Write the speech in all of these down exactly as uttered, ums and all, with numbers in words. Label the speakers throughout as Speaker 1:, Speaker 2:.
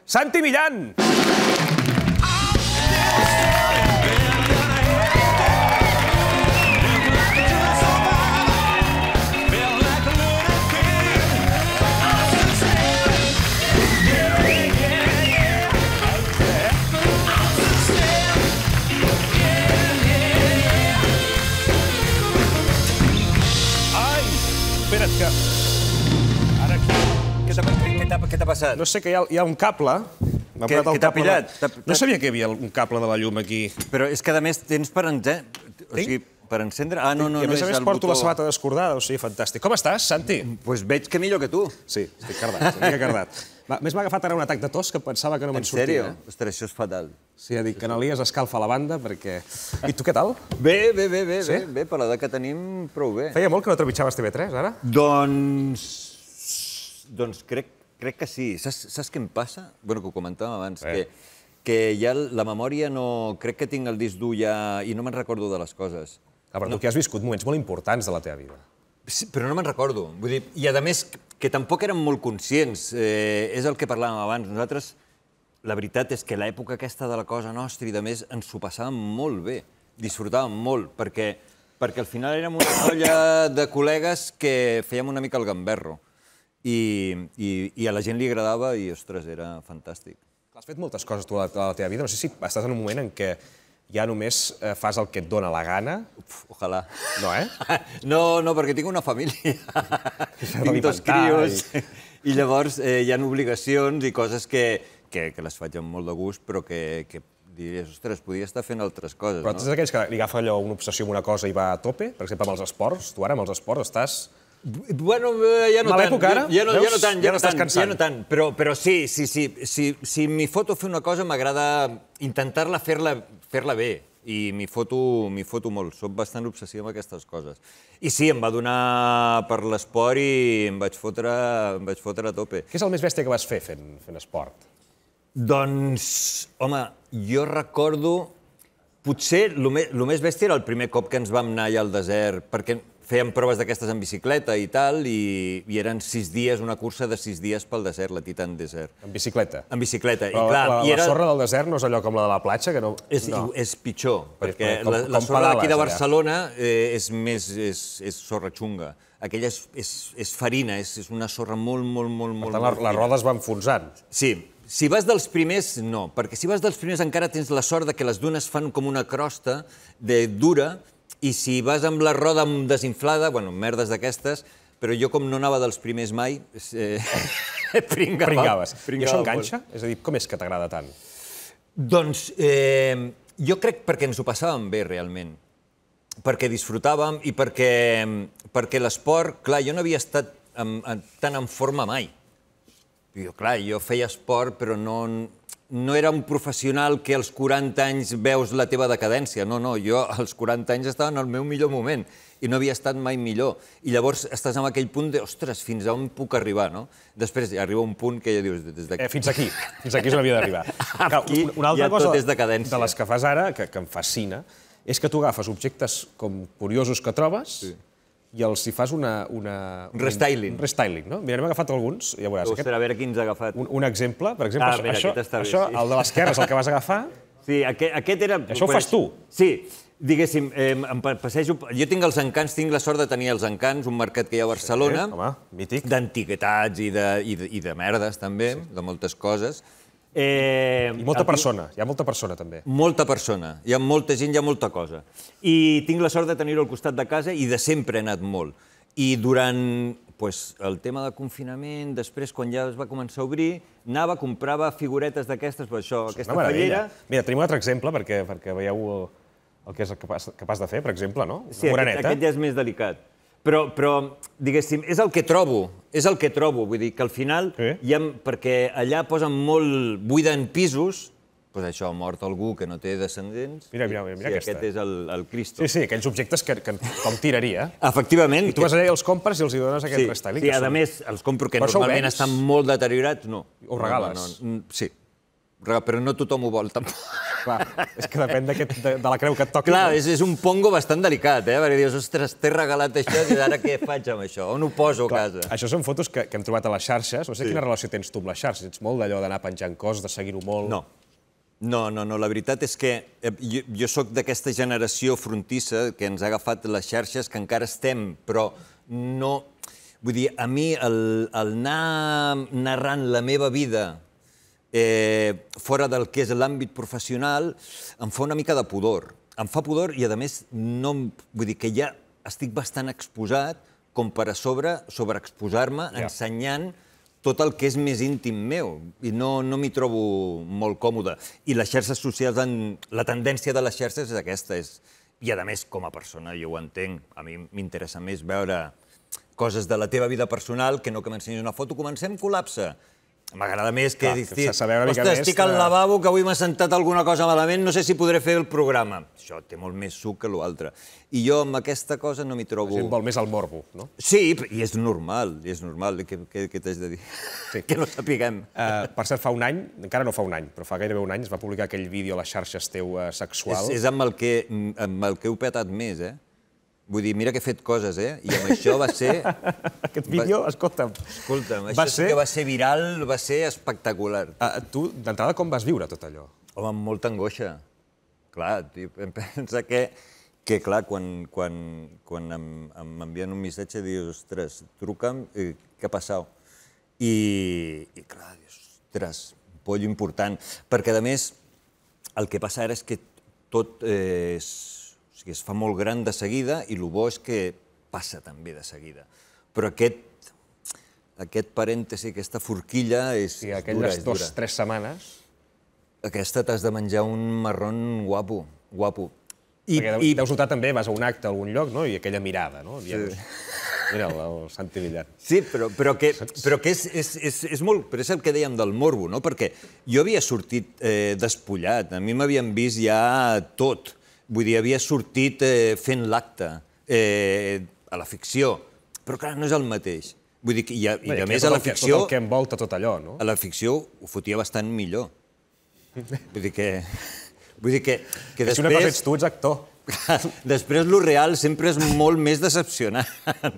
Speaker 1: Santi Millán! Espera't que... Ara aquí...
Speaker 2: Què t'ha passat?
Speaker 1: No sé, que hi ha un cable...
Speaker 2: Què t'ha pillat?
Speaker 1: No sabia que hi havia un cable de la llum aquí.
Speaker 2: Però és que, a més, tens per encendre... Ah, no, no, no és el botó...
Speaker 1: I a més a més porto la sabata descordada, o sigui, fantàstic. Com estàs, Santi?
Speaker 2: Doncs veig que millor que tu.
Speaker 1: Sí, estic cardat, una mica cardat. A més, m'ha agafat ara un atac de tos que pensava que no me'n sortia.
Speaker 2: En sèrio? Ostres, això és fatal.
Speaker 1: Sí, ja dic que en Elias escalfa la banda perquè... I tu què tal?
Speaker 2: Bé, bé, bé, bé, bé, per l'edat que tenim, prou bé.
Speaker 1: Feia molt que no trepitjaves T V tres, ara?
Speaker 2: Doncs... Doncs crec que sí. Saps què em passa? Bé, que ho comentàvem abans, que ja la memòria no... Crec que tinc el disc dur ja i no me'n recordo de les coses.
Speaker 1: Ah, però tu que has viscut moments molt importants de la teva vida.
Speaker 2: Sí, però no me'n recordo. Vull dir, i a més, que tampoc érem molt conscients. És el que parlàvem abans. Nosaltres, la veritat és que l'època aquesta de la cosa nostra i de més ens ho passàvem molt bé. Disfrutàvem molt, perquè al final érem una colla de col·legues que fèiem una mica el gamberro. I a la gent li agradava i, ostres, era fantàstic.
Speaker 1: Has fet moltes coses tu a la teva vida. No sé si estàs en un moment en què ja només fas el que et dóna la gana.
Speaker 2: Ojalà.
Speaker 1: No, eh?
Speaker 2: No, no, perquè tinc una família. Tinc dos crios. I llavors hi ha obligacions i coses que les faig amb molt de gust, però que diries, ostres, podria estar fent altres coses.
Speaker 1: Però tu ets d'aquells que li agafa allò una obsessió amb una cosa i va a tope? Per exemple, amb els esports. Tu ara amb els esports estàs...
Speaker 2: Bueno, ja no tant.
Speaker 1: Mala època, ara?
Speaker 2: Ja no tant,
Speaker 1: ja no estàs cansant.
Speaker 2: Ja no tant, però sí, sí, sí. Si m'hi foto a fer una cosa, m'agrada intentar-la fer-la bé. I m'hi foto molt. Soc bastant obsessiu amb aquestes coses. I sí, em va donar per l'esport i em vaig fotre a tope.
Speaker 1: Què és el més bèstia que vas fer fent esport?
Speaker 2: Doncs, home, jo recordo... Potser el més bèstia era el primer cop que ens vam anar allà al desert, perquè fèiem proves d'aquestes en bicicleta i tal, i eren sis dies, una cursa de sis dies pel desert, la Titan Desert.
Speaker 1: En bicicleta?
Speaker 2: En bicicleta.
Speaker 1: Però la sorra del desert no és allò com la de la platja?
Speaker 2: És pitjor, perquè la sorra d'aquí de Barcelona és sorra xunga. Aquella és farina, és una sorra molt, molt, molt...
Speaker 1: Per tant, la roda es va enfonsant.
Speaker 2: Sí. Si vas dels primers, no, perquè si vas dels primers encara tens la sort que les dunes fan com una crosta dura, i si vas amb la roda desinflada, bueno, merdes d'aquestes, però jo com no anava dels primers mai, pringava.
Speaker 1: Pringaves. I això enganxa? És a dir, com és que t'agrada tant?
Speaker 2: Doncs jo crec perquè ens ho passàvem bé, realment. Perquè disfrutàvem i perquè l'esport, clar, jo no havia estat tan en forma mai. Clar, jo feia esport, però no era un professional que als quaranta anys veus la teva decadència. No, no, jo als quaranta anys estava en el meu millor moment i no havia estat mai millor. I llavors estàs en aquell punt de, ostres, fins a on puc arribar, no? Després arriba un punt que ja dius...
Speaker 1: Fins aquí, fins aquí és on havia d'arribar.
Speaker 2: Aquí ja tot és decadència.
Speaker 1: De les que fas ara, que em fascina, és que tu agafes objectes com curiosos que trobes i els hi fas una...
Speaker 2: Un restyling.
Speaker 1: Un restyling, no? Mira, n'hem agafat alguns, ja veuràs.
Speaker 2: Ostres, a veure quins ha agafat.
Speaker 1: Un exemple, per exemple, això, el de l'esquerra és el que vas agafar.
Speaker 2: Sí, aquest era...
Speaker 1: Això ho fas tu?
Speaker 2: Sí, diguéssim, em passejo... Jo tinc els encants, tinc la sort de tenir els encants, un mercat que hi ha a Barcelona.
Speaker 1: Home, mític.
Speaker 2: D'antiguitats i de merdes, també, de moltes coses.
Speaker 1: I molta persona, hi ha molta persona també.
Speaker 2: Molta persona, hi ha molta gent, hi ha molta cosa. I tinc la sort de tenir-ho al costat de casa i de sempre he anat molt. I durant el tema de confinament, després quan ja es va començar a obrir, anava, comprava figuretes d'aquestes, aquesta fallera...
Speaker 1: Mira, tenim un altre exemple perquè veieu el que és capaç de fer, per exemple, no?
Speaker 2: Sí, aquest ja és més delicat. Però, diguéssim, és el que trobo, és el que trobo, vull dir que al final, perquè allà posen molt, buiden pisos, doncs això, ha mort algú que no té descendents.
Speaker 1: Mira, mira, mira aquesta.
Speaker 2: Aquest és el Cristo.
Speaker 1: Sí, sí, aquells objectes que com tiraria.
Speaker 2: Efectivament.
Speaker 1: I tu vas allà i els compres i els hi dones aquest restyling.
Speaker 2: Sí, a més, els compro que normalment estan molt deteriorats, no.
Speaker 1: Ho regales?
Speaker 2: Sí, però no tothom ho vol, tampoc.
Speaker 1: Clar, és que depèn de la creu que et toqui.
Speaker 2: Clar, és un pongo bastant delicat, eh? Perquè dius, ostres, t'he regalat això i ara què faig amb això? On ho poso a casa?
Speaker 1: Això són fotos que hem trobat a les xarxes. No sé quina relació tens tu amb les xarxes. Ets molt d'allò d'anar penjant coses, de seguir-ho molt...
Speaker 2: No. No, no, no. La veritat és que jo, jo sóc d'aquesta generació frontissa que ens ha agafat les xarxes, que encara estem, però no... Vull dir, a mi el, el anar narrant la meva vida eh, fora del que és l'àmbit professional em fa una mica de pudor. Em fa pudor i, a més, no, vull dir que ja estic bastant exposat com per a sobre, sobreexposar-me, yeah. ensenyant tot el que és més íntim meu, i no, no m'hi trobo molt còmode. I les xarxes socials, han, la tendència de les xarxes és aquesta, és, i a més, com a persona, jo ho entenc, a mi m'interessa més veure coses de la teva vida personal que no que m'ensenyis una foto. Comencem col·lapse. M'agrada més que dir, ostres, estic al lavabo, que avui m'ha sentat alguna cosa malament, no sé si podré fer el programa. Això té molt més suc que l'altre. I jo amb aquesta cosa no m'hi trobo...
Speaker 1: La gent vol més el morbo, no?
Speaker 2: Sí, i és normal, és normal. Què t'haig de dir? Que no sapiguem.
Speaker 1: Per cert, fa un any, encara no fa un any, però fa gairebé un any, es va publicar aquell vídeo a les xarxes teu sexual.
Speaker 2: És amb el que heu petat més, eh? Vull dir, mira que he fet coses, eh? I amb això va ser...
Speaker 1: Aquest vídeo, escolta'm...
Speaker 2: Escolta'm, això sí que va ser viral, va ser espectacular.
Speaker 1: Tu, d'entrada, com vas viure tot allò?
Speaker 2: Home, amb molta angoixa. Clar, em pensa que, que clar, quan m'envien un missatge, dius, ostres, truca'm, què ha passat? I, clar, dius, ostres, un pollo important. Perquè, a més, el que passa ara és que tot és... O sigui, es fa molt gran de seguida i el bo és que passa també de seguida. Però aquest, aquest parèntesi, aquesta forquilla és dura, és dura.
Speaker 1: Aquelles dues, tres setmanes...
Speaker 2: Aquesta t'has de menjar un marrón guapo, guapo.
Speaker 1: Perquè deus notar també, vas a un acte a algun lloc, no? I aquella mirada, no? Mira, el Santi Villar.
Speaker 2: Sí, però que és molt... Però és el que dèiem del morbo, no? Perquè jo havia sortit despullat, a mi m'havien vist ja tot. Vull dir, havia sortit fent l'acte a la ficció, però clar, no és el mateix. Vull dir, i a més a la ficció...
Speaker 1: Tot el que envolta tot allò, no?
Speaker 2: A la ficció ho fotia bastant millor. Vull dir que... Vull dir que després...
Speaker 1: Si una cosa ets tu, ets actor.
Speaker 2: Després, lo real sempre és molt més decepcionant.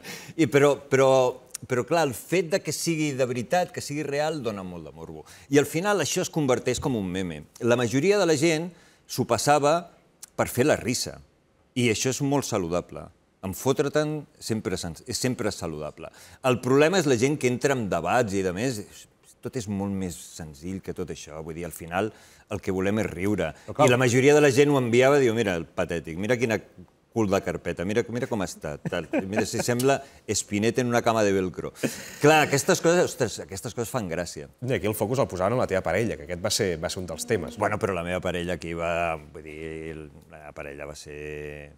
Speaker 2: Però, clar, el fet que sigui de veritat, que sigui real, dona molt de morbo. I al final això es converteix com un meme. La majoria de la gent s'ho passava per fer la risa. I això és molt saludable. En fotre-te'n és sempre saludable. El problema és la gent que entra en debats i, a més, tot és molt més senzill que tot això. Vull dir, al final el que volem és riure. I la majoria de la gent ho enviava i diu, mira, el patètic, mira quina cul de carpeta, mira com està. Mira, si sembla Espinet en una cama de velcro. Clar, aquestes coses, ostres, aquestes coses fan gràcia.
Speaker 1: I aquí el focus el posaven en la teva parella, que aquest va ser un dels temes.
Speaker 2: Bueno, però la meva parella aquí va... Vull dir, la meva parella va ser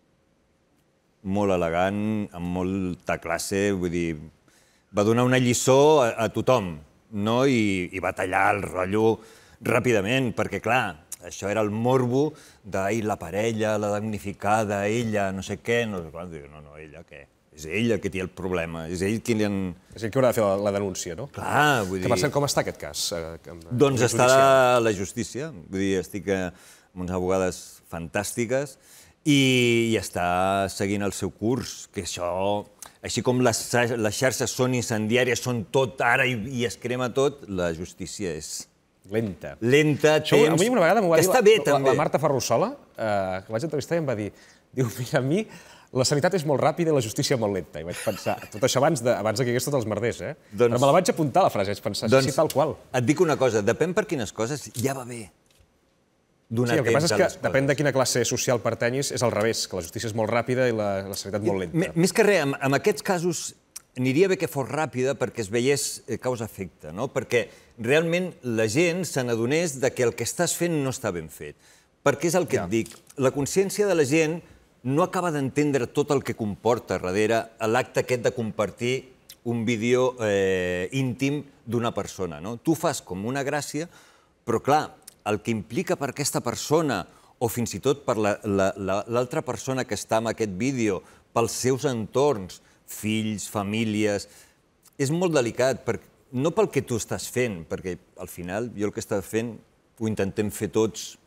Speaker 2: molt elegant, amb molta classe, vull dir, va donar una lliçó a tothom, no? I va tallar el rotllo ràpidament, perquè, clar, això era el morbo de la parella, la damnificada, ella, no sé què, no sé quan. No, no, ella què? És ella que té el problema, és ell qui li han...
Speaker 1: És ell qui haurà de fer la denúncia, no?
Speaker 2: Clar, vull dir...
Speaker 1: Que per cert, com està aquest cas?
Speaker 2: Doncs està a la justícia, vull dir, estic amb unes abogades fantàstiques i està seguint el seu curs, que això, així com les xarxes són incendiàries, són tot ara i es crema tot, la justícia és...
Speaker 1: Lenta.
Speaker 2: Lenta, temps...
Speaker 1: A mi una vegada m'ho va dir
Speaker 2: està bé, també.
Speaker 1: La Marta Ferrusola, que vaig entrevistar i em va dir, diu, mira, a mi la sanitat és molt ràpida i la justícia molt lenta. I vaig pensar, tot això abans que hi hagués tots els merders, eh? Però me la vaig apuntar, la frase, vaig pensar, sí, tal qual.
Speaker 2: Et dic una cosa, depèn per quines coses, ja va bé donar temps a les coses.
Speaker 1: Sí, el que passa és que depèn de quina classe social pertanyis, és al revés, que la justícia és molt ràpida i la sanitat molt lenta.
Speaker 2: Més que res, en aquests casos aniria bé que fos ràpida perquè es veiés causa-efecte, no? Perquè realment la gent se n'adonés que el que estàs fent no està ben fet. Perquè és el que et dic, la consciència de la gent no acaba d'entendre tot el que comporta darrere l'acte aquest de compartir un vídeo íntim d'una persona. Tu fas com una gràcia, però clar, el que implica per aquesta persona o fins i tot per l'altra persona que està en aquest vídeo, pels seus entorns, fills, famílies, és molt delicat, no pel que tu estàs fent, perquè al final jo el que estàs fent ho intentem fer tots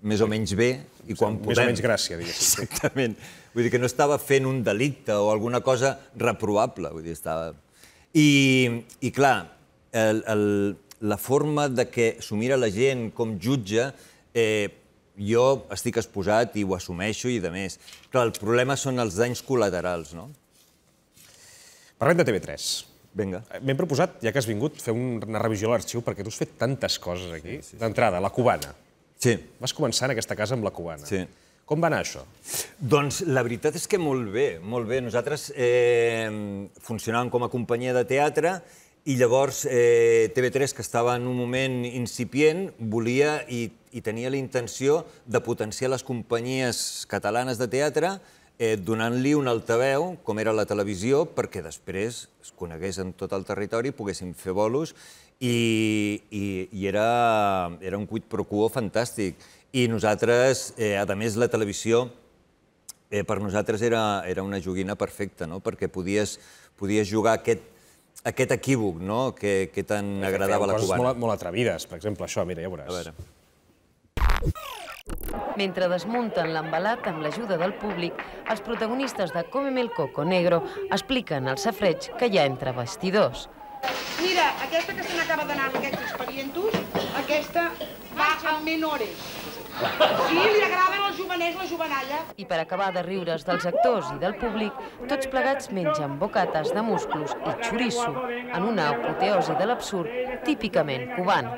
Speaker 2: més o menys bé i quan podem.
Speaker 1: Més o menys gràcia, diguéssim.
Speaker 2: Exactament. Vull dir que no estava fent un delicte o alguna cosa reprovable. Vull dir, estava... I, i clar, el, el, la forma de que s'ho mira la gent com jutge, eh, jo estic exposat i ho assumeixo i de més. Clar, el problema són els danys col·laterals, no?
Speaker 1: Parlem de T V tres.
Speaker 2: Vinga.
Speaker 1: M'hem proposat, ja que has vingut, fer una revisió a l'arxiu, perquè tu has fet tantes coses aquí. D'entrada, la cubana.
Speaker 2: Sí.
Speaker 1: Vas començar en aquesta casa amb la cubana.
Speaker 2: Sí.
Speaker 1: Com va anar això?
Speaker 2: Doncs la veritat és que molt bé, molt bé. Nosaltres eh, funcionàvem com a companyia de teatre i llavors eh, T V tres, que estava en un moment incipient, volia i, i tenia la intenció de potenciar les companyies catalanes de teatre eh, donant-li un altaveu, com era la televisió, perquè després es conegués en tot el territori, poguéssim fer bolos, i, i, i era, era un quid pro quo fantàstic. I nosaltres, eh, a més, la televisió, eh, per nosaltres era, era una joguina perfecta, no? Perquè podies, podies jugar aquest, aquest equívoc, no? que, que tant agradava a la cubana.
Speaker 1: Molt, molt atrevides, per exemple, això, mira, ja veuràs.
Speaker 2: A veure.
Speaker 3: Mentre desmunten l'embalat amb l'ajuda del públic, els protagonistes de Cómeme el Coco Negro expliquen al safareig que hi ha entre vestidors.
Speaker 4: Mira, aquesta que se n'acaba d'anar amb aquests expedientos, aquesta va amb menores. Sí, li agraden els jovenets, la jovenalla.
Speaker 3: I per acabar de riure's dels actors i del públic, tots plegats mengen bocates de musclos i xoriço en una apoteosi de l'absurd típicament cubana.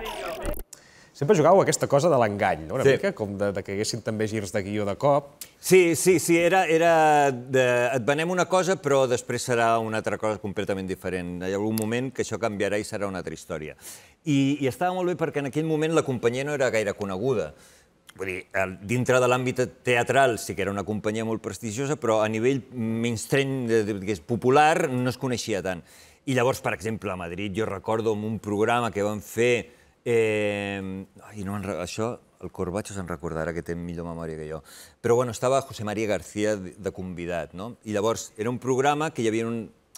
Speaker 1: Sempre jugàveu aquesta cosa de l'engany, no? Una
Speaker 2: Sí.
Speaker 1: mica, com de, de que haguessin també girs de guió de cop.
Speaker 2: Sí, sí, sí, era, era de, et venem una cosa, però després serà una altra cosa completament diferent. Hi ha algun moment que això canviarà i serà una altra història. I, i estava molt bé perquè en aquell moment la companyia no era gaire coneguda. Vull dir, dintre de l'àmbit teatral sí que era una companyia molt prestigiosa, però a nivell mainstream, digués, popular, no es coneixia tant. I llavors, per exemple, a Madrid, jo recordo un programa que van fer... Eh, ai, no, això, el Corbacho se'n recordarà, que té millor memòria que jo. Però bueno, estava José María García de convidat, no? I llavors era un programa que hi havia un,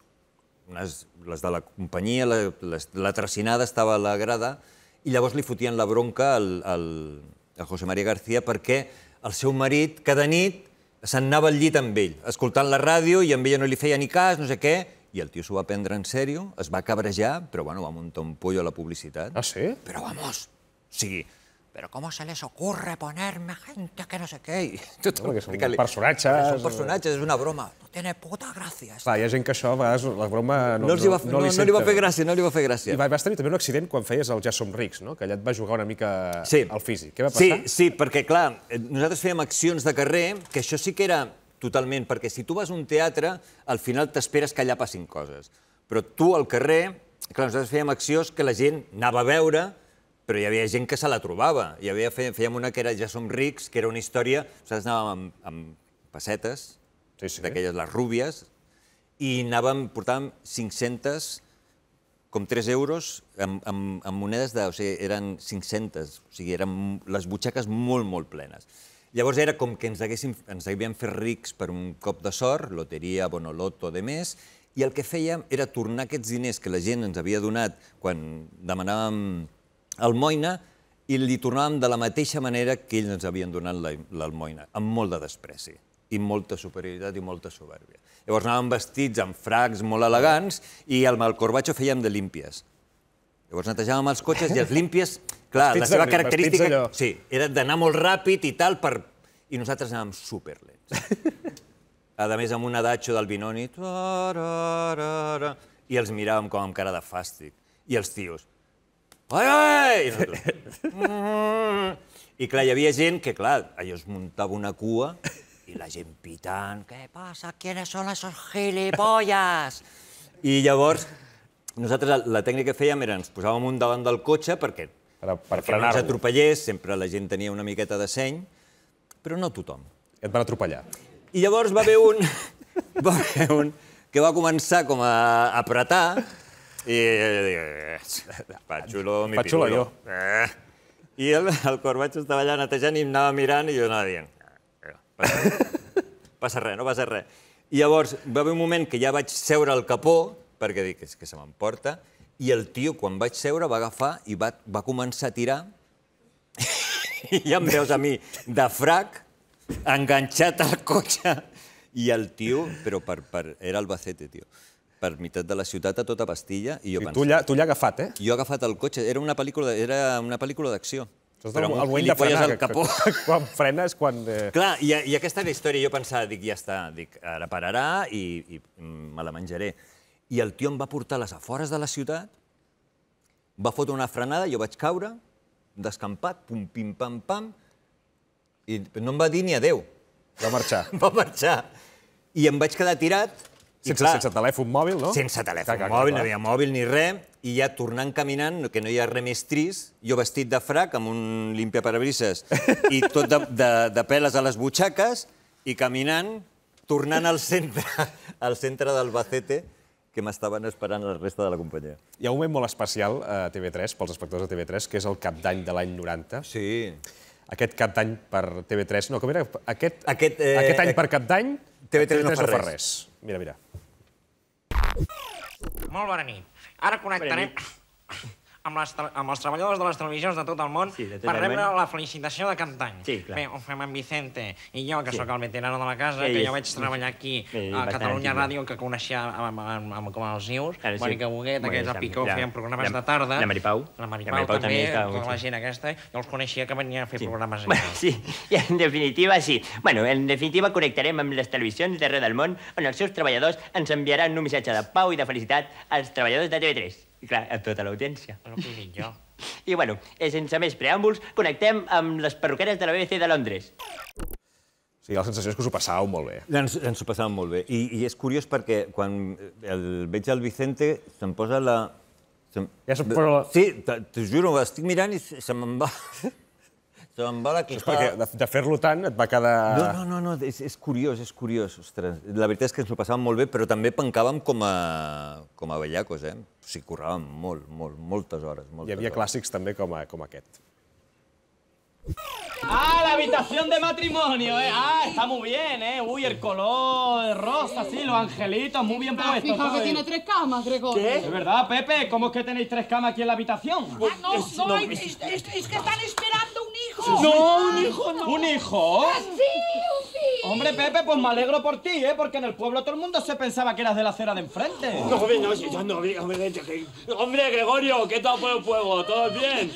Speaker 2: unes, les de la companyia, la, les, la tracinada estava a la grada, i llavors li fotien la bronca al, al, al José María García perquè el seu marit cada nit se'n anava al llit amb ell, escoltant la ràdio, i amb ella no li feia ni cas, no sé què, i el tio s'ho va prendre en sèrio, es va cabrejar, però bueno, va muntar un pollo a la publicitat.
Speaker 1: Ah, sí?
Speaker 2: Però vamos, o sigui, però ¿cómo se les ocurre ponerme gente que no sé què? I tot,
Speaker 1: Home, que són
Speaker 2: explica-li.
Speaker 1: personatges.
Speaker 2: Són personatges, és una broma. No tiene puta gràcia.
Speaker 1: Clar, hi ha gent que això, a vegades, la broma no,
Speaker 2: No, els hi va, no, no,
Speaker 1: senta.
Speaker 2: no li va fer gràcia, no li va fer gràcia.
Speaker 1: I vas tenir també un accident quan feies el Ja som rics, no? Que allà et va jugar una mica
Speaker 2: Sí.
Speaker 1: al físic. Què va passar?
Speaker 2: Sí, sí, perquè, clar, nosaltres fèiem accions de carrer, que això sí que era totalment, perquè si tu vas a un teatre, al final t'esperes que allà passin coses. Però tu, al carrer, clar, nosaltres fèiem accions que la gent anava a veure, però hi havia gent que se la trobava. Hi havia, fèiem una que era Ja som rics, que era una història... Nosaltres anàvem amb, amb pessetes,
Speaker 1: Sí, sí.
Speaker 2: d'aquelles, les rúbies, i anàvem, portàvem cinc-centes, com tres euros, amb, amb, amb monedes de... O sigui, eren cinc-centes, o sigui, eren les butxaques molt, molt plenes. Llavors era com que ens, haguéssim, ens havíem fet rics per un cop de sort, loteria, bonoloto, de més, i el que fèiem era tornar aquests diners que la gent ens havia donat quan demanàvem almoina, i li tornàvem de la mateixa manera que ells ens havien donat l'almoina, amb molt de despreci, i molta superioritat i molta soberbia. Llavors anàvem vestits amb fracs molt elegants i amb el Corbacho fèiem de límpies. Llavors netejàvem els cotxes i els límpies, clar, la seva característica sí, era d'anar molt ràpid i tal, per... i nosaltres anàvem superlents. A més, amb un adatxo del Binoni, i els miràvem com amb cara de fàstic. I els tios, ai, ai! I clar, hi havia gent que, clar, allò es muntava una cua i la gent pitant, què passa? ¿Quiénes son esos gilipollas? I llavors, nosaltres la tècnica que fèiem era ens posàvem un davant del cotxe perquè,
Speaker 1: Per, per
Speaker 2: perquè no ens
Speaker 1: frenar-lo.
Speaker 2: atropellés, sempre la gent tenia una miqueta de seny, però no tothom.
Speaker 1: Et van atropellar.
Speaker 2: I llavors va haver un, va haver un que va començar com a apretar i pa xulo, mi
Speaker 1: Pa xulo
Speaker 2: pirulo.
Speaker 1: jo.
Speaker 2: Eh. I el, el Corbacho estava allà netejant i em anava mirant i jo anava dient passa, passa res, no passa res. I llavors va haver un moment que ja vaig seure al capó, perquè dic, és que se m'emporta, i el tio, quan vaig seure, va agafar i va, va començar a tirar i ja em veus a mi de frac, enganxat al cotxe, i el tio, però per, per, era Albacete, tio, per meitat de la ciutat a tota pastilla, i jo
Speaker 1: I
Speaker 2: pensava...
Speaker 1: tu l'ha tu l'ha agafat, eh?
Speaker 2: Jo he agafat el cotxe, era una pel·lícula, era una pel·lícula d'acció.
Speaker 1: Però el moment de frenar, que, que, quan frenes, quan... Eh...
Speaker 2: Clar, i, i aquesta era la història, jo pensava, dic, ja està, dic, ara pararà i, i me la menjaré. I el tio em va portar a les afores de la ciutat, va fotre una frenada, jo vaig caure, descampat, pum, pim, pam, pam, i no em va dir ni adéu.
Speaker 1: Va marxar.
Speaker 2: Va marxar. I em vaig quedar tirat.
Speaker 1: Sense, clar, sense telèfon mòbil, no?
Speaker 2: Sense telèfon
Speaker 1: clar, clar,
Speaker 2: mòbil,
Speaker 1: clar.
Speaker 2: no hi havia mòbil ni res, i ja tornant caminant, que no hi ha res més trist, jo vestit de frac, amb un limpiaparabrises i tot de, de, de peles a les butxaques, i caminant, tornant al centre, al centre d'Albacete, que m'estaven esperant la resta de la companyia.
Speaker 1: Hi ha un moment molt especial a T V tres, pels espectadors de T V tres, que és el cap d'any de l'any noranta.
Speaker 2: Sí.
Speaker 1: Aquest cap d'any per T V tres... No, com era? Aquest,
Speaker 2: Aquest, eh,
Speaker 1: aquest any per cap d'any,
Speaker 2: T V tres
Speaker 1: no
Speaker 2: no fa
Speaker 1: fa
Speaker 2: res.
Speaker 1: res. Mira, mira.
Speaker 5: Molt bona nit. Ara connectarem amb les, tre- amb els treballadors de les televisions de tot el món
Speaker 6: Sí, de tot
Speaker 5: per
Speaker 6: el
Speaker 5: rebre
Speaker 6: món.
Speaker 5: la felicitació de cap d'any.
Speaker 6: Sí, clar.
Speaker 5: Bé, ho fem en Vicente i jo, que
Speaker 6: Sí.
Speaker 5: sóc el veterano de la casa,
Speaker 6: Sí,
Speaker 5: que
Speaker 6: sí.
Speaker 5: jo vaig treballar aquí
Speaker 6: Sí,
Speaker 5: a
Speaker 6: bastant
Speaker 5: Catalunya
Speaker 6: antic,
Speaker 5: Ràdio, que coneixia amb, amb, amb, com els Ius,
Speaker 6: Ara sí.
Speaker 5: Mònica Boguet,
Speaker 6: Bueno,
Speaker 5: aquells a
Speaker 6: la-
Speaker 5: Picó,
Speaker 6: la-
Speaker 5: feien programes
Speaker 6: la-
Speaker 5: de tarda.
Speaker 6: la Maripau.
Speaker 5: La Maripau,
Speaker 6: La Maripau
Speaker 5: també,
Speaker 6: també estava
Speaker 5: tota
Speaker 6: molt-
Speaker 5: la gent aquesta. Jo els coneixia que venia a fer programes
Speaker 6: Bueno,
Speaker 5: allà.
Speaker 6: sí, i en definitiva sí. Bueno, en definitiva connectarem amb les televisions d'arreu del món on els seus treballadors ens enviaran un missatge de pau i de felicitat als treballadors de T V tres. I clar, a tota l'audiència.
Speaker 5: És el que he dit jo.
Speaker 6: I bueno, eh, sense més preàmbuls, connectem amb les perruqueres de la B B C de Londres.
Speaker 1: O sigui, la sensació és que us ho passàveu molt bé.
Speaker 2: Ens, ens ho passàvem molt bé. I, I és curiós perquè quan el veig al Vicente se'm posa la... Se'm...
Speaker 1: Ja se'm posa la-
Speaker 2: Sí, te- t'ho juro, estic mirant i se se me'n va... se me'n va la
Speaker 1: Això és
Speaker 2: clispada.
Speaker 1: perquè de, de fer-lo tant et va quedar...
Speaker 2: No, no, no, no és, és curiós, és curiós, ostres. La veritat és que ens ho passàvem molt bé, però també pencàvem com a, com a bellacos, eh? O sigui, curràvem molt, molt, moltes hores. Moltes
Speaker 1: Hi havia
Speaker 2: hores.
Speaker 1: clàssics també com, a, com aquest.
Speaker 7: Ah, la habitación de matrimonio, ¿eh? Ah, está muy bien, ¿eh? Uy, el color rosa, sí, los angelitos, muy bien
Speaker 8: Ah,
Speaker 7: puestos.
Speaker 8: fija que
Speaker 7: ¿sabes?
Speaker 8: tiene tres camas, Gregorio.
Speaker 7: ¿De verdad, Pepe? ¿Cómo es que tenéis tres camas aquí en la habitación?
Speaker 8: Ah, no, no, es, es- es- es que están esperando un hijo.
Speaker 7: No, un hijo, no. ¿Un hijo?
Speaker 8: Sí, un hijo.
Speaker 7: Hombre, Pepe, pues me alegro por ti, ¿eh? Porque en el pueblo todo el mundo se pensaba que eras de la acera de enfrente.
Speaker 9: No, hombre, no, si yo no, hombre, hombre, que- hombre, Gregorio, ¿qué tal por el fuego? ¿Todo bien?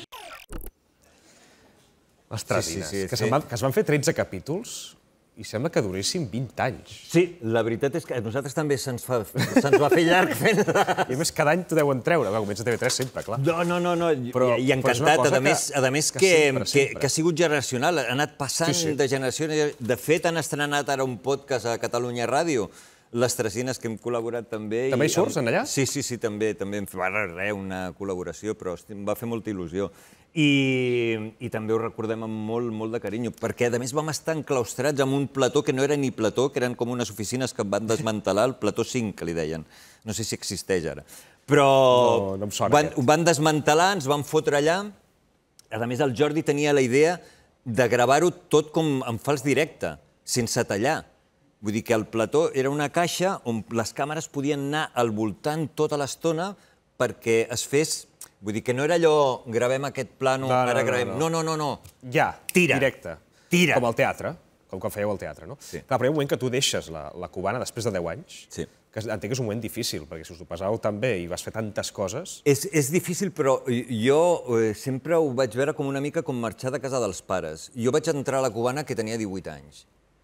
Speaker 1: Ostres,
Speaker 2: Sí, sí,
Speaker 1: Ines,
Speaker 2: sí,
Speaker 1: que,
Speaker 2: sí.
Speaker 1: se'n van, que es van fer tretze capítols i sembla que duressin vint anys.
Speaker 2: Sí, la veritat és que a nosaltres també se'ns fa, se'ns va fer llarg fent...
Speaker 1: I a més, cada any t'ho deuen treure. Va, comença a T V tres sempre, clar.
Speaker 2: No, no, no, no.
Speaker 1: Però-
Speaker 2: i, i
Speaker 1: però és una
Speaker 2: encantat,
Speaker 1: cosa
Speaker 2: a més,
Speaker 1: que-
Speaker 2: a més
Speaker 1: que
Speaker 2: que,
Speaker 1: sempre,
Speaker 2: que,
Speaker 1: sempre.
Speaker 2: que ha sigut generacional, ha anat passant
Speaker 1: Sí, sí.
Speaker 2: de generació en generació. De fet, han estrenat ara un podcast a Catalunya Ràdio, les Tresines, que hem col·laborat també.
Speaker 1: També hi
Speaker 2: i
Speaker 1: surts,
Speaker 2: amb-
Speaker 1: en allà?
Speaker 2: Sí, sí, sí, també, també em fa res, una col·laboració, però hosti, em va fer molta il·lusió. I, I també ho recordem amb molt, molt de carinyo, perquè a més vam estar enclaustrats en un plató que no era ni plató, que eren com unes oficines que van desmantelar, el plató cinc, que li deien. No sé si existeix ara. Però
Speaker 1: No, no em sona
Speaker 2: van,
Speaker 1: aquest.
Speaker 2: ho van desmantelar, ens van fotre allà. A més, el Jordi tenia la idea de gravar-ho tot com en fals directe, sense tallar. Vull dir que el plató era una caixa on les càmeres podien anar al voltant tota l'estona perquè es fes... Vull dir que no era allò, gravem aquest plano,
Speaker 1: No, no,
Speaker 2: ara
Speaker 1: no,
Speaker 2: gravem...
Speaker 1: no.
Speaker 2: No, no, no, no.
Speaker 1: Ja,
Speaker 2: Tira.
Speaker 1: directe.
Speaker 2: Tira.
Speaker 1: Com al teatre, com quan fèieu al teatre, no?
Speaker 2: Sí.
Speaker 1: Clar, però hi ha un moment que tu deixes la, la cubana després de deu anys,
Speaker 2: Sí.
Speaker 1: que entenc que és un moment difícil, perquè si us ho passàveu tan bé i vas fer tantes coses...
Speaker 2: És, és difícil, però jo eh, sempre ho vaig veure com una mica com marxar de casa dels pares. Jo vaig entrar a la cubana que tenia divuit anys.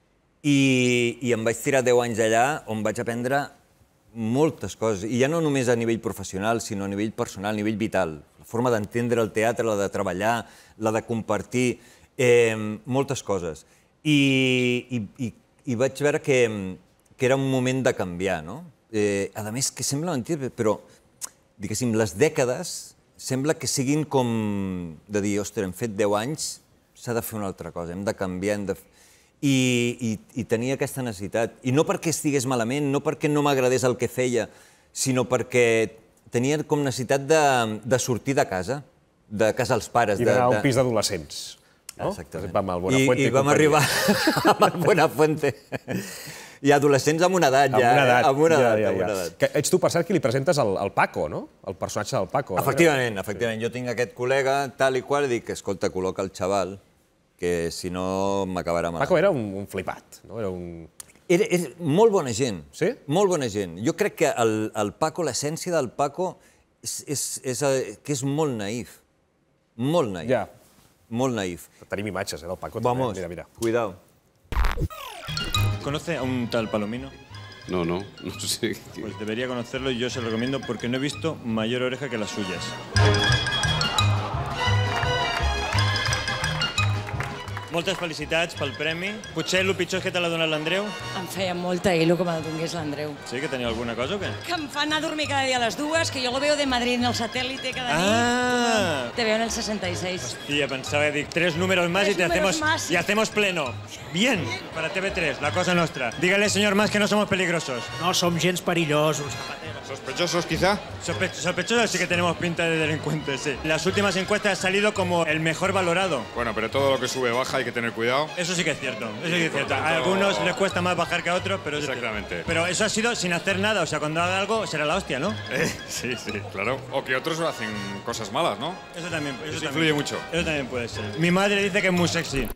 Speaker 2: I, i em vaig tirar deu anys allà on vaig aprendre moltes coses, i ja no només a nivell professional, sinó a nivell personal, a nivell vital. La forma d'entendre el teatre, la de treballar, la de compartir, eh, moltes coses. I, i, i, i vaig veure que, que era un moment de canviar, no? Eh, a més, que sembla mentida, però, diguéssim, les dècades sembla que siguin com de dir, ostres, hem fet deu anys, s'ha de fer una altra cosa, hem de canviar, hem de... I, i, i tenia aquesta necessitat. I no perquè estigués malament, no perquè no m'agradés el que feia, sinó perquè tenia com necessitat de, de sortir de casa, de casa als pares.
Speaker 1: I d'anar a un pis d'adolescents, no?
Speaker 2: Exactament.
Speaker 1: Vam al Buenafuente
Speaker 2: I, i vam
Speaker 1: companyia.
Speaker 2: arribar amb el Buenafuente. I adolescents amb una edat,
Speaker 1: Amb
Speaker 2: ja.
Speaker 1: una edat,
Speaker 2: eh? Amb una
Speaker 1: ja,
Speaker 2: edat,
Speaker 1: ja,
Speaker 2: amb una
Speaker 1: ja.
Speaker 2: edat.
Speaker 1: Que ets tu, per cert, qui li presentes el, el Paco, no? El personatge del Paco.
Speaker 2: Efectivament, efectivament. Jo tinc aquest col·lega, tal i qual, i dic, escolta, col·loca el xaval, que si no m'acabarà malament.
Speaker 1: Paco era un flipat, no? Era un...
Speaker 2: Era molt bona gent.
Speaker 1: Sí?
Speaker 2: Molt bona gent. Jo crec que el Paco, l'essència del Paco, és que és molt naïf. Molt naïf.
Speaker 1: Ja.
Speaker 2: Molt naïf.
Speaker 1: Tenim imatges, eh, del Paco.
Speaker 2: Vamos,
Speaker 1: mira, mira.
Speaker 2: Cuidado.
Speaker 10: ¿Conoce a un tal Palomino?
Speaker 11: No, no, no sé.
Speaker 10: Pues debería conocerlo y yo se lo recomiendo porque no he visto mayor oreja que las suyas. Moltes felicitats pel premi. Potser el pitjor és que te l'ha donat l'Andreu?
Speaker 12: Em feia molta il·lu que me la donés l'Andreu.
Speaker 10: Sí, que tenia alguna cosa o què?
Speaker 12: Que em fa anar a dormir cada dia a les dues, que jo lo veo de Madrid en el satélite cada nit.
Speaker 10: Ah!
Speaker 12: Te veo en el sesenta y seis.
Speaker 10: Hostia, pensaba, dic, tres números más y te hacemos, y hacemos pleno. Bien, para T V tres, la cosa nostra. Dígale, señor Mas, que no somos peligrosos.
Speaker 13: No som gens perillosos, Zapatero.
Speaker 11: ¿Sospechosos, quizá?
Speaker 10: Sospe sospechosos sí que tenemos pinta de delincuentes, sí. Las últimas encuestas ha salido como el mejor valorado.
Speaker 11: Bueno, pero todo lo que sube baja hay que tener cuidado.
Speaker 10: Eso sí que es cierto, eso sí que es cierto. A algunos les cuesta más bajar que a otros, pero...
Speaker 11: Exactamente.
Speaker 10: Pero eso ha sido sin hacer nada, o sea, cuando haga algo será la hostia, ¿no?
Speaker 11: Eh, sí, sí, claro. O que otros hacen cosas malas, ¿no?
Speaker 10: Eso también, eso,
Speaker 11: eso
Speaker 10: también
Speaker 11: influye mucho.
Speaker 10: Eso también puede ser. Mi madre dice que es muy sexy.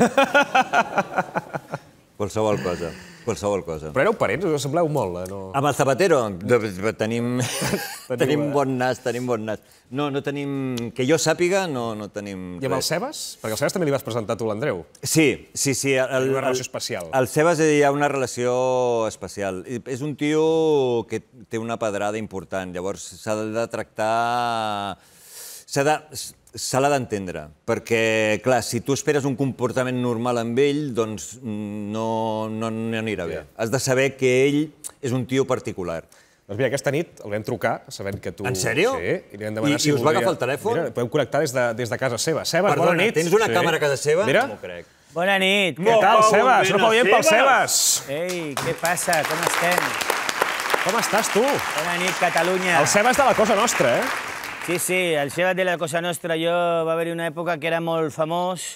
Speaker 2: Qualsevol cosa, qualsevol cosa.
Speaker 1: Però éreu parents, us sembleu molt, no?
Speaker 2: Amb el Zapatero tenim tenim bon nas, tenim bon nas. No, no tenim... Que jo sàpiga, no tenim res.
Speaker 1: I amb el Sebas? Perquè el Sebas també li vas presentar tu l'Andreu.
Speaker 2: Sí, sí, sí.
Speaker 1: Una relació especial.
Speaker 2: El Sebas hi ha una relació especial. És un tio que té una pedrada important, llavors s'ha de tractar... S'ha de... Se l'ha d'entendre, perquè, clar, si tu esperes un comportament normal amb ell, doncs no anirà bé. Has de saber que ell és un tio particular.
Speaker 1: Doncs mira, aquesta nit el vam trucar, sabent que tu...
Speaker 2: En sèrio?
Speaker 1: Sí, i li vam demanar si
Speaker 2: volia... I us va agafar el telèfon?
Speaker 1: Mira, podem connectar des de casa seva. Sebas, bona nit.
Speaker 2: Tens una càmera a casa seva?
Speaker 1: Mira.
Speaker 2: No m'ho crec.
Speaker 13: Bona nit.
Speaker 1: Què tal, Sebas? No podíem pel Sebas.
Speaker 13: Ei, què passa? Com estem?
Speaker 1: Com estàs, tu?
Speaker 13: Bona nit, Catalunya.
Speaker 1: El Sebas de la Cosa Nostra, eh?
Speaker 13: Sí, sí, el Sebas de la Cosa Nostra. Jo va haver-hi una època que era molt famós.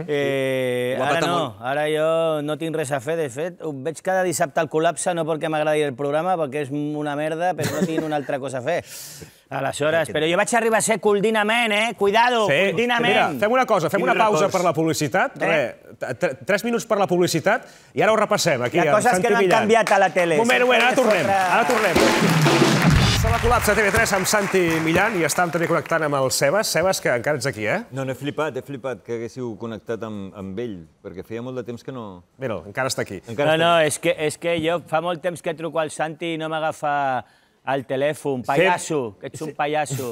Speaker 13: Ara no, ara jo no tinc res a fer. De fet, veig cada dissabte al Col·lapse, no perquè m'agradi el programa, perquè és una merda, però no tinc una altra cosa a fer. Aleshores, però jo vaig arribar a ser Culdinament, eh? Cuidado, Culdinament.
Speaker 1: Mira, fem una cosa, fem una pausa per la publicitat. Tres minuts per la publicitat i ara ho repassem.
Speaker 13: Hi ha coses que no han canviat a la tele.
Speaker 1: Un moment, un moment, ara tornem. Ara tornem. Som a Col·lapse T V tres amb Santi Millán i estàvem també connectant amb el Sebas. Sebas, que encara ets aquí, eh?
Speaker 2: No, no, he flipat, he flipat que haguéssiu connectat amb ell, perquè feia molt de temps que no...
Speaker 1: Mira, encara està aquí.
Speaker 13: No, no, és que jo fa molt temps que truco al Santi i no m'agafa el telèfon. Pallasso, que ets un pallasso.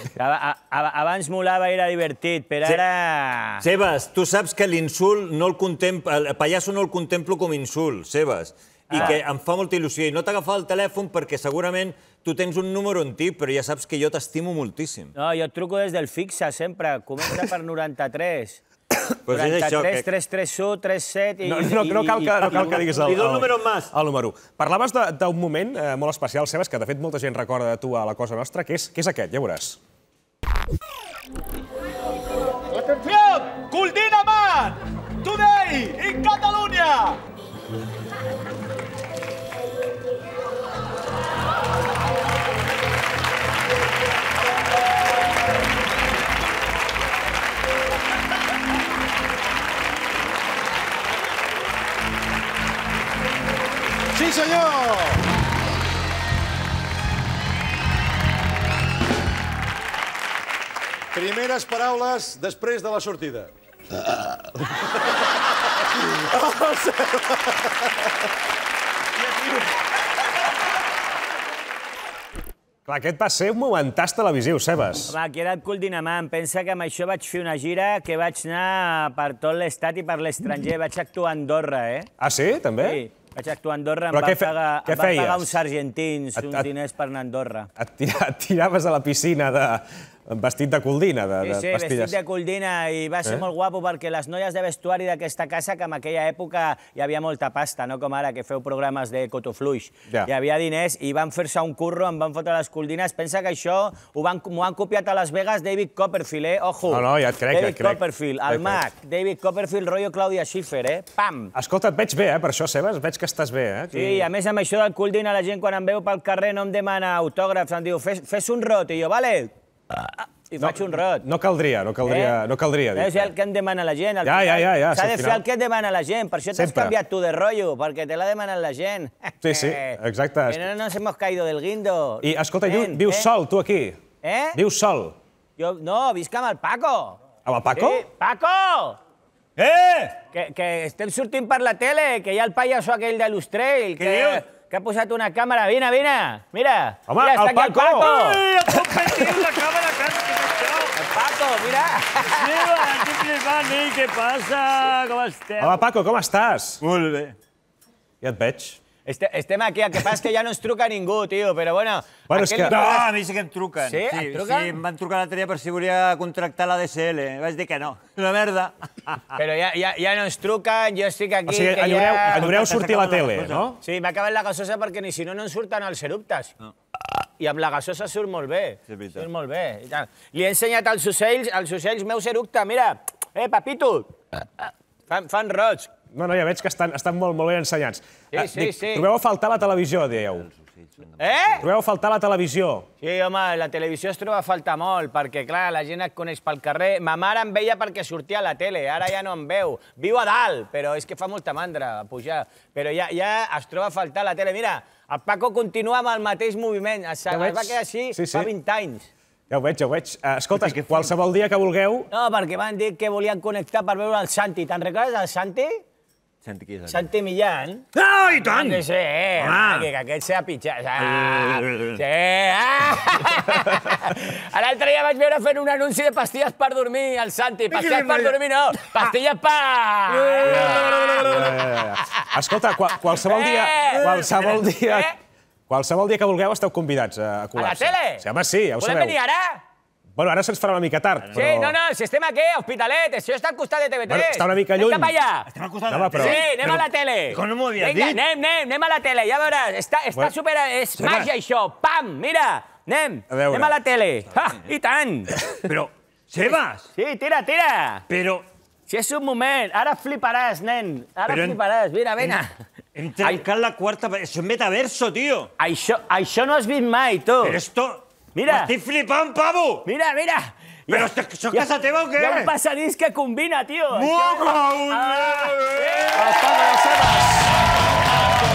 Speaker 13: Abans molava i era divertit, però ara...
Speaker 2: Sebas, tu saps que l'insult no el contemplo... El pallasso no el contemplo com insult, Sebas. I que em fa molta il·lusió. I no t'agafa el telèfon perquè segurament tu tens un número antic, però ja saps que jo t'estimo moltíssim.
Speaker 13: No, jo et truco des del fixe, sempre. Comença per noranta-tres. noranta-tres, tres tres u, tres set...
Speaker 1: No cal que diguis el
Speaker 2: número més.
Speaker 1: El número. Parlaves d'un moment molt especial, Sebas, que de fet molta gent recorda de tu a La Cosa Nostra, que és aquest, ja veuràs.
Speaker 14: Atenció! Culdinaman! Today in Catalunya! Sí, senyor! Primeres paraules després de la sortida.
Speaker 1: Clar, aquest va ser un momentàs televisiu, Sebas.
Speaker 13: Home, aquí era el Culdinaman. Pensa que amb això vaig fer una gira que vaig anar per tot l'estat i per l'estranger. Vaig actuar a Andorra, eh?
Speaker 1: Ah, sí? També?
Speaker 13: Sí. Vaig actuar a Andorra, em van pagar uns argentins, uns diners per anar a Andorra.
Speaker 1: Et tiraves a la piscina vestit de coldina, de pastilles.
Speaker 13: Sí, sí, vestit de coldina, i va ser molt guapo perquè les noies de vestuari d'aquesta casa, que en aquella època hi havia molta pasta, no com ara, que feu programes de cotofluix. Hi havia diners i van fer-se un curro, em van fotre les coldines. Pensa que això m'ho han copiat a Las Vegas David Copperfield, eh? Ojo!
Speaker 1: No, no, ja et crec, ja et
Speaker 13: crec. David Copperfield, el mag. David Copperfield, rotllo Clàudia Schiffer, eh? Pam!
Speaker 1: Escolta, et veig bé, eh, per això, Sebas, veig que estàs bé, eh?
Speaker 13: Sí, a més amb això del coldina, la gent quan em veu pel carrer no em demana autògrafs, em diu, fes un rot, i jo, vale? i faig un rot.
Speaker 1: No caldria, no caldria, no caldria dir.
Speaker 13: És el que em demana la gent.
Speaker 1: Ja, ja, ja, ja.
Speaker 13: S'ha de fer el que et demana la gent, per això t'has canviat tu de rotllo, perquè te l'ha demanat la gent.
Speaker 1: Sí, sí, exacte.
Speaker 13: Que no nos hemos caído del guindo.
Speaker 1: I, escolta, vius sol, tu, aquí?
Speaker 13: Eh?
Speaker 1: Vius sol?
Speaker 13: Jo, no, visc amb el Paco.
Speaker 1: Amb el Paco?
Speaker 13: Sí, Paco!
Speaker 1: Eh!
Speaker 13: Que, que estem sortint per la tele, que hi ha el pallasso aquell de l'Ustrell, que, que ha posat una càmera. Vine, vine, mira.
Speaker 1: Home,
Speaker 13: mira,
Speaker 1: el Paco!
Speaker 13: El Paco!
Speaker 9: Ui, el Paco, la càmera,
Speaker 13: el Paco, mira.
Speaker 9: Sí, estic flipant, eh? Què passa? Com esteu?
Speaker 1: Hola, Paco, com estàs?
Speaker 9: Molt bé.
Speaker 1: Ja et veig.
Speaker 13: Este, estem aquí, el que passa és que ja no ens truca ningú, tio, però bueno...
Speaker 1: Bueno, és que...
Speaker 2: No, a mi sí que em truquen.
Speaker 13: Sí? Et truquen?
Speaker 2: Sí, em van trucar l'altre dia per si volia contractar la D S L. Vaig dir que no. Una merda.
Speaker 13: Però ja, ja, ja no ens truquen, jo estic aquí...
Speaker 1: O sigui,
Speaker 13: que
Speaker 1: enyoreu,
Speaker 13: ja...
Speaker 1: enyoreu sortir a la tele, no?
Speaker 13: Sí, m'ha acabat la gasosa perquè ni si no, no en surten els eruptes. I amb la gasosa surt molt bé.
Speaker 2: Sí, és veritat.
Speaker 13: Surt molt bé. I tant. Li he ensenyat als ocells, als ocells meus eructe, mira. Eh, papito. Fan, fan roig.
Speaker 1: No, no, ja veig que estan, estan molt, molt ben ensenyats.
Speaker 13: Sí, sí,
Speaker 1: Dic,
Speaker 13: sí.
Speaker 1: Trobeu a faltar la televisió, dieu.
Speaker 13: Eh?
Speaker 1: Trobeu a faltar la televisió.
Speaker 13: Sí, home, la televisió es troba a faltar molt, perquè, clar, la gent et coneix pel carrer. Ma mare em veia perquè sortia a la tele, ara ja no em veu. Viu a dalt, però és que fa molta mandra pujar. Però ja, ja es troba a faltar la tele. Mira, el Paco continua amb el mateix moviment. Es, ja es va quedar així
Speaker 1: sí, sí.
Speaker 13: fa vint anys.
Speaker 1: Ja ho veig, ja ho veig. Uh, escolta, qualsevol dia que vulgueu...
Speaker 13: No, perquè van dir que volien connectar per veure el Santi. Te'n recordes del Santi?
Speaker 2: Santi qui és?
Speaker 13: Santi Millán.
Speaker 2: Ah, i tant!
Speaker 13: Que sí, eh?
Speaker 2: Ah.
Speaker 13: Que, que aquest s'ha pitjat. Ah, sí, ah! L'altre dia vaig veure fent un anunci de pastilles per dormir, el Santi. Pastilles per dormir, no. Pastilles per...
Speaker 1: Escolta, qualsevol dia... Qualsevol dia... Qualsevol dia que vulgueu esteu convidats a Col·lapse.
Speaker 13: A la tele?
Speaker 1: Sí, home, sí, ja ho sabeu.
Speaker 13: Volem venir ara?
Speaker 1: Bueno, ara se'ns farà una mica tard, però...
Speaker 13: Sí, no, no, si estem aquí, a Hospitalet, això està al costat de T V tres.
Speaker 1: Bueno, està una mica lluny.
Speaker 13: Anem cap allà.
Speaker 2: Estem al costat de
Speaker 1: No, però-
Speaker 13: Sí, anem a la tele.
Speaker 2: Com no m'ho havies
Speaker 13: Vinga,
Speaker 2: dit?
Speaker 13: anem, anem, anem a la tele, ja veuràs. Està, està
Speaker 1: Bueno,
Speaker 13: super... És
Speaker 1: Seba.
Speaker 13: màgia, això. Pam, mira, anem.
Speaker 1: A veure.
Speaker 13: Anem a la tele. Ah, i tant.
Speaker 2: Però, Sebas!
Speaker 13: Sí, tira, tira.
Speaker 2: Però...
Speaker 13: Si és un moment, ara fliparàs, nen. Ara
Speaker 2: Però en-
Speaker 13: fliparàs, vine, vine.
Speaker 2: Hem trencat la quarta... Això és metaverso, tio!
Speaker 13: Això, això no has vist mai, tu.
Speaker 2: Però esto...
Speaker 13: Mira.
Speaker 2: M'estic flipant, pavo!
Speaker 13: Mira, mira.
Speaker 2: Però això és casa teva o què?
Speaker 13: Hi ha un passadís que combina, tio.
Speaker 2: Moca!
Speaker 1: Els Paco i els Sebas.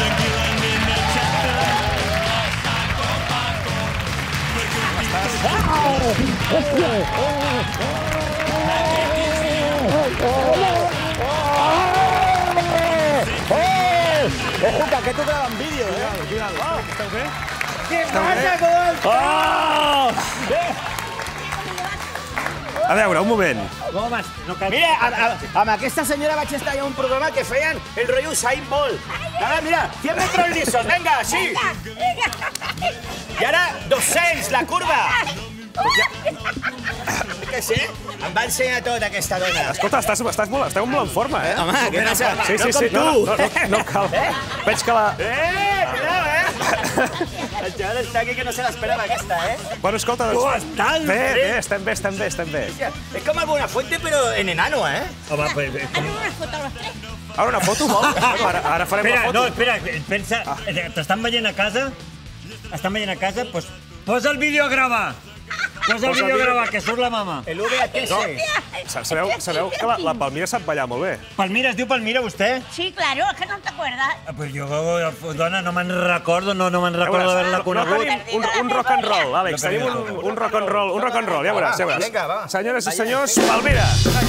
Speaker 13: Ojo, que aquest ho grava en vídeo, eh?
Speaker 1: Cuidado, esteu bé?
Speaker 13: Què passa, Golf?
Speaker 1: Oh! A veure, un moment.
Speaker 13: Mira, amb, amb, amb aquesta senyora vaig estar a un programa que feien el rotllo Usain Bolt. Ara, mira, cien metros lisos, venga, sí. I ara, dos-cents, la curva. Que sí? Em va ensenyar tot, aquesta dona.
Speaker 1: Escolta, estàs, estàs, molt, esteu molt en forma, eh?
Speaker 13: Home, què passa?
Speaker 1: Sí, sí,
Speaker 13: No
Speaker 1: sí.
Speaker 13: com
Speaker 1: No,
Speaker 13: tu.
Speaker 1: no, no, no cal. Veig que la...
Speaker 13: Eh, cuidao, eh? El xaval està aquí que no se l'esperava, aquesta, eh?
Speaker 1: Bueno, escolta, doncs...
Speaker 13: Oh, estan,
Speaker 1: Bé,
Speaker 13: sí.
Speaker 1: bé, estem bé, estem bé, estem bé.
Speaker 13: És com el Buenafuente, però en enano, eh?
Speaker 2: Home, pues...
Speaker 1: Ara una foto, vol? Bueno, ara, ara farem
Speaker 2: Espera,
Speaker 1: la foto.
Speaker 2: no, espera, pensa... T'estan veient a casa? Estan veient a casa? Doncs posa el vídeo a gravar. Posa el vídeo a gravar, que surt la mama.
Speaker 13: El V H S.
Speaker 1: No, sabeu, sabeu que la, la Palmira sap ballar molt bé.
Speaker 2: Palmira, es diu Palmira, vostè?
Speaker 8: Sí, claro, es que no te acuerdas.
Speaker 2: Ah, pues jo, dona, no me'n recordo, no, no me'n recordo d'haver-la
Speaker 1: No
Speaker 2: conegut.
Speaker 1: tenim un, un rock and roll, Àlex, tenim un, un rock and roll, un rock and roll, ja veuràs, ja veuràs.
Speaker 13: Vinga, va.
Speaker 1: Senyores i senyors, Palmira.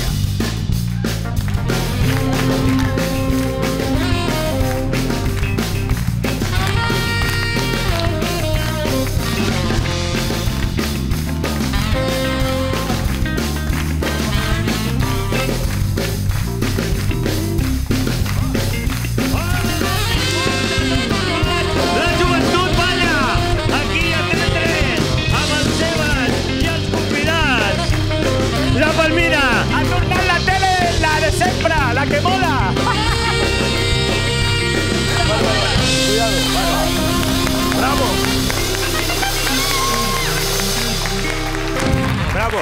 Speaker 9: La joventut balla! Aquí a T V tres, amb el Sebas i els convidats. La Palmira!
Speaker 13: Ha tornat la tele, la de sempre, la que mola.
Speaker 1: Cuidado, bravo. Bravo.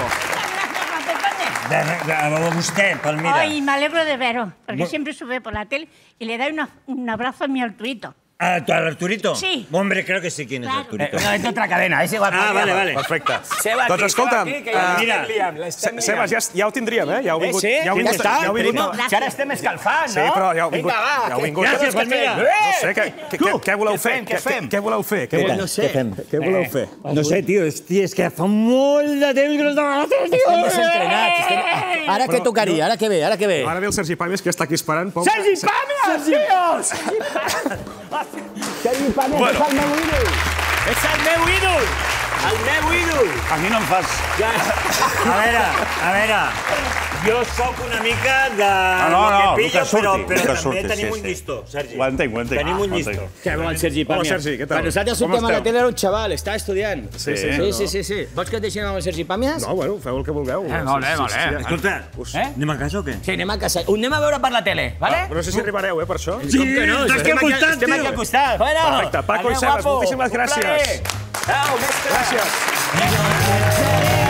Speaker 2: A vostè, Palmira.
Speaker 8: Ay, me alegro de veros, porque siempre sube por la tele y le da una, un abrazo a mi Arturito.
Speaker 10: ¿Arturito?
Speaker 12: Sí.
Speaker 10: Hombre, creo que sé quién es Arturito.
Speaker 13: No, es de otra cadena, es igual.
Speaker 10: Ah, vale, vale.
Speaker 1: Perfecte.
Speaker 13: Seba,
Speaker 1: Doncs
Speaker 13: aquí,
Speaker 1: escolta'm,
Speaker 13: Seba, aquí, que ja
Speaker 1: mira,
Speaker 13: l'estem liant, l'estem liant.
Speaker 1: Sebas, ja, ja ho tindríem, eh? Ja heu
Speaker 13: Eh,
Speaker 1: vingut.
Speaker 13: sí?
Speaker 1: Ja heu
Speaker 13: Ja
Speaker 1: vingut.
Speaker 13: està,
Speaker 1: Ja heu vingut.
Speaker 13: primo. Si ara estem escalfant, no?
Speaker 1: Sí, però ja heu vingut.
Speaker 13: Vinga, va.
Speaker 1: Ja heu vingut.
Speaker 10: Gràcies, pues mira.
Speaker 1: No sé, què, què, què, què voleu
Speaker 13: què
Speaker 1: fer?
Speaker 13: fem, què fem?
Speaker 1: Què voleu fer? Què,
Speaker 13: Eh, no sé.
Speaker 1: Què fem? Què voleu fer?
Speaker 10: No sé, tio, és que fa molt de temps que no estava a tio.
Speaker 13: Estem desentrenats. Estem... Ara què tocaria? Ara què ve? Ara què ve?
Speaker 1: Ara ve el Sergi Pàmies, que està aquí esperant. Pau.
Speaker 13: Sergi Pàmies, tios! Sergi Pàmies és el meu ídol. És el meu ídol. El meu ídol.
Speaker 14: A mi no em fas...
Speaker 10: A veure, a veure, jo sóc una mica de
Speaker 14: no,
Speaker 10: lo
Speaker 14: no,
Speaker 10: que pillo,
Speaker 14: que surti,
Speaker 10: però, però
Speaker 14: que
Speaker 10: també
Speaker 14: surti,
Speaker 10: tenim
Speaker 14: sí,
Speaker 10: un
Speaker 14: sí.
Speaker 10: llistó, Sergi.
Speaker 14: Ho entenc, ho entenc.
Speaker 10: Tenim un
Speaker 14: Ho
Speaker 10: llistó.
Speaker 14: entenc.
Speaker 13: Què vol el Sergi Pàmies?
Speaker 1: Hola, Sergi, què tal?
Speaker 13: Quan nosaltres
Speaker 1: Com
Speaker 13: sortíem a la
Speaker 1: esteu?
Speaker 13: tele era un xaval, estava estudiant.
Speaker 1: Sí, sí.
Speaker 13: Sí, sí, sí, sí. Vols que et deixem amb el Sergi Pàmies?
Speaker 1: No, bueno, feu el que vulgueu.
Speaker 13: Eh, molt bé, molt bé.
Speaker 10: Escolta,
Speaker 13: Eh?
Speaker 10: anem a casa o què?
Speaker 13: Sí, anem a casa. Ho anem a veure per la tele, vale?
Speaker 1: Però no sé si arribareu, eh, per això.
Speaker 10: Sí,
Speaker 13: Com que no?
Speaker 10: estàs
Speaker 13: Estem
Speaker 10: aquí al
Speaker 13: aquí,
Speaker 10: costat,
Speaker 13: estem aquí
Speaker 10: tio.
Speaker 13: al costat. Bueno,
Speaker 1: Perfecte. Paco i
Speaker 13: adéu,
Speaker 1: Sebas,
Speaker 13: guapo.
Speaker 1: moltíssimes
Speaker 13: Un
Speaker 1: gràcies.
Speaker 13: plaer. Adéu, mestre.
Speaker 1: Gràcies.